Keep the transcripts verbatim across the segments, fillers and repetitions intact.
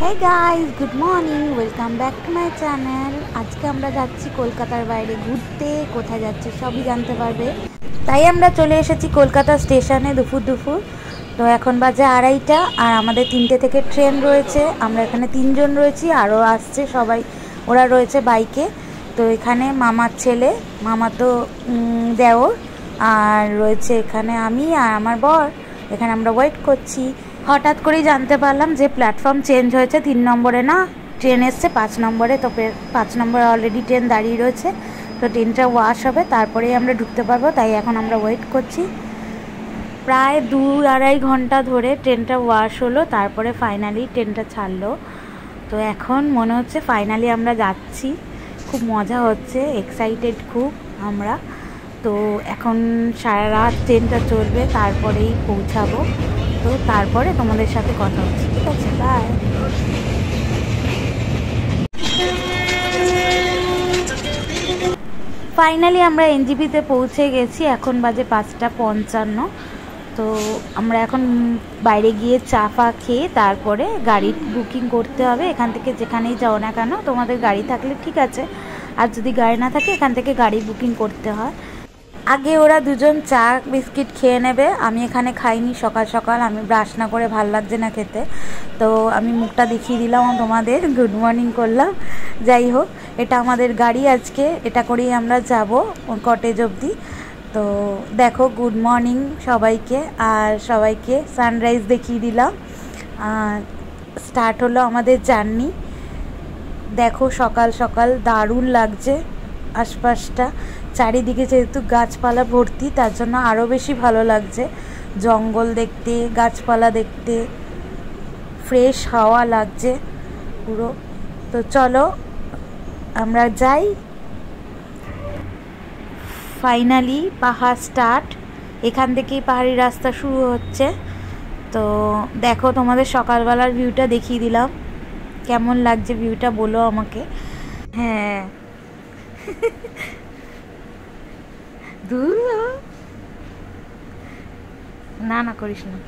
High guys, good morning, welcome back to my channel. আজকে আমরা যাচ্ছি কলকাতার বাইরে ঘুরতে। কোথায় যাচ্ছি সবই জানতে পারবে। তাই আমরা চলে এসেছি কলকাতা স্টেশনে দুপুর দুপুর। তো এখন বাজে আড়াইটা, আর আমাদের তিনটে থেকে ট্রেন রয়েছে। আমরা এখানে তিনজন রয়েছি, আরও আসছে সবাই, ওরা রয়েছে বাইকে। তো এখানে মামার ছেলে, মামা তো দেওর, আর রয়েছে এখানে আমি আর আমার বর। এখানে আমরা ওয়েট করছি। হঠাৎ করেই জানতে পারলাম যে প্ল্যাটফর্ম চেঞ্জ হয়েছে, তিন নম্বরে না ট্রেন এসছে পাঁচ নম্বরে। তো পাঁচ নম্বরে অলরেডি ট্রেন দাঁড়িয়ে রয়েছে। তো ট্রেনটা ওয়াশ হবে, তারপরেই আমরা ঢুকতে পারবো। তাই এখন আমরা ওয়েট করছি। প্রায় দু আড়াই ঘন্টা ধরে ট্রেনটা ওয়াশ হলো, তারপরে ফাইনালি ট্রেনটা ছাড়লো। তো এখন মনে হচ্ছে ফাইনালি আমরা যাচ্ছি। খুব মজা হচ্ছে, এক্সাইটেড খুব আমরা। তো এখন সারা রাত ট্রেনটা চলবে, তারপরেই পৌঁছাবো। তো তারপরে তোমাদের সাথে কথা হচ্ছে, ঠিক আছে? বাই। ফাইনালি আমরা এনজিপিতে পৌঁছে গেছি। এখন বাজে পাঁচটা পঞ্চান্ন। তো আমরা এখন বাইরে গিয়ে চা ফা খেয়ে তারপরে গাড়ি বুকিং করতে হবে। এখান থেকে যেখানেই যাও না কেন, তোমাদের গাড়ি থাকলে ঠিক আছে, আর যদি গাড়ি না থাকে এখান থেকে গাড়ি বুকিং করতে হয়। আগে ওরা দুজন চা বিস্কিট খেয়ে নেবে, আমি এখানে খাইনি সকাল সকাল, আমি ব্রাশ না করে ভাল লাগছে না খেতে। তো আমি মুখটা দেখিয়ে দিলাম তোমাদের, গুড মর্নিং করলাম। যাই হোক, এটা আমাদের গাড়ি আজকে, এটা করেই আমরা যাব কটেজ অবধি। তো দেখো, গুড মর্নিং সবাইকে, আর সবাইকে সানরাইজ দেখিয়ে দিলাম। স্টার্ট হলো আমাদের জার্নি। দেখো সকাল সকাল দারুণ লাগছে আশপাশটা, চারিদিকে যেহেতু গাছপালা ভর্তি, তার জন্য আরও বেশি ভালো লাগছে। জঙ্গল দেখতে, গাছপালা দেখতে, ফ্রেশ হাওয়া লাগছে পুরো। তো চলো আমরা যাই। ফাইনালি পাহাড় স্টার্ট, এখান থেকেই পাহাড়ি রাস্তা শুরু হচ্ছে। তো দেখো, তোমাদের সকালবেলার ভিউটা দেখিয়ে দিলাম। কেমন লাগছে ভিউটা বলো আমাকে। হ্যাঁ দূর না না করিস না।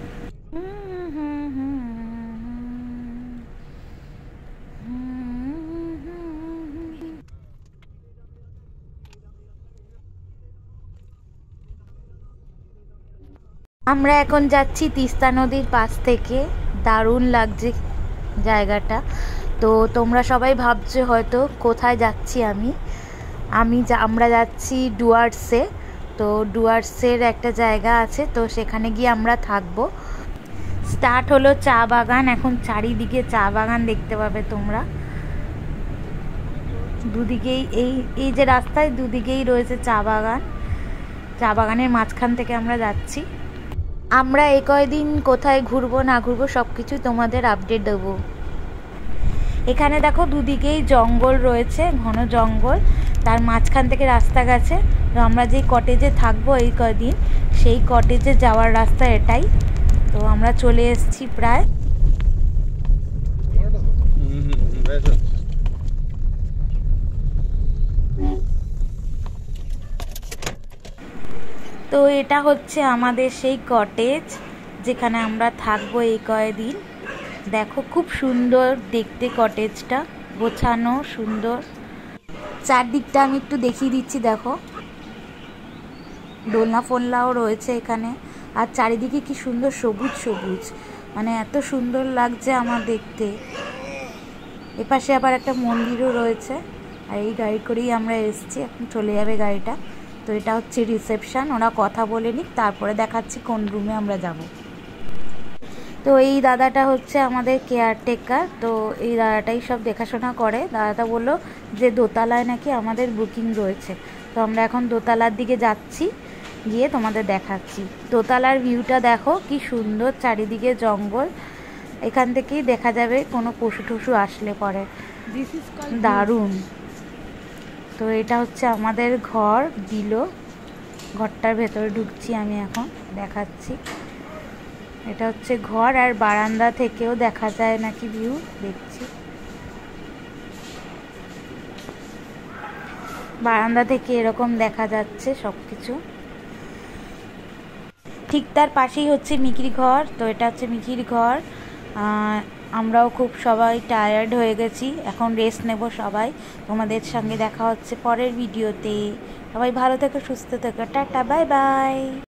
আমরা এখন যাচ্ছি তিস্তা নদীর পাশ থেকে। দারুণ লাগছে জায়গাটা। তো তোমরা সবাই ভাবছো হয়তো কোথায় যাচ্ছি আমি আমি আমরা যাচ্ছি ডুয়ার্সে। তো ডুয়ার্সের একটা জায়গা আছে, তো সেখানে গিয়ে আমরা থাকবো। স্টার্ট হলো চা বাগান, এখন চারিদিকে চা বাগান দেখতে পাবে তোমরা। দুদিকেই এই এই যে রাস্তায় দুদিকেই রয়েছে চা বাগান। চা বাগানের মাঝখান থেকে আমরা যাচ্ছি। আমরা এই কয়দিন কোথায় ঘুরবো না ঘুরবো সব কিছু তোমাদের আপডেট দেবো। এখানে দেখো দুদিকেই জঙ্গল রয়েছে, ঘন জঙ্গল, তার মাঝখান থেকে রাস্তা গেছে। তো আমরা যেই কটেজে থাকবো এই কয়দিন, সেই কটেজে যাওয়ার রাস্তা এটাই। তো আমরা চলে এসেছি প্রায়। তো এটা হচ্ছে আমাদের সেই কটেজ যেখানে আমরা থাকবো এই কয়দিন। দেখো খুব সুন্দর দেখতে কটেজটা, গোছানো সুন্দর। চারদিকটা আমি একটু দেখিয়ে দিচ্ছি। দেখো দোলনা ফোলনাও রয়েছে এখানে, আর চারিদিকে কি সুন্দর সবুজ সবুজ, মানে এত সুন্দর লাগছে আমার দেখতে। এপাশে আবার একটা মন্দিরও রয়েছে। আর এই গাড়ি করেই আমরা এসেছি, এখন চলে যাবে গাড়িটা। তো এটা হচ্ছে রিসেপশন, ওরা কথা বলে নিক, তারপরে দেখাচ্ছি কোন রুমে আমরা যাব। তো এই দাদাটা হচ্ছে আমাদের কেয়ারটেকার। তো এই দাদাটাই সব দেখাশোনা করে। দাদাটা বললো যে দোতলায় নাকি আমাদের বুকিং রয়েছে। তো আমরা এখন দোতলার দিকে যাচ্ছি, গিয়ে তোমাদের দেখাচ্ছি। দোতলার ভিউটা দেখো কি সুন্দর, চারিদিকে জঙ্গল, এখান থেকেই দেখা যাবে কোনো পশু টশু আসলে পরে, দারুণ। তো এটা হচ্ছে আমাদের ঘর দিল, ঘরটার ভেতরে ঢুকছি আমি এখন, দেখাচ্ছি। এটা হচ্ছে ঘর, আর বারান্দা থেকেও দেখা যায় নাকি ভিউ, দেখছি বারান্দা থেকে এরকম দেখা যাচ্ছে সব কিছু। ঠিক তার পাশেই হচ্ছে মিকির ঘর। তো এটা হচ্ছে মিকির ঘর। আমরাও খুব সবাই টায়ার্ড হয়ে গেছি, এখন রেস্ট নেব সবাই। তোমাদের সঙ্গে দেখা হচ্ছে পরের ভিডিওতে। সবাই ভালো থেকো, সুস্থ থেকো, টাটা, বাই বাই।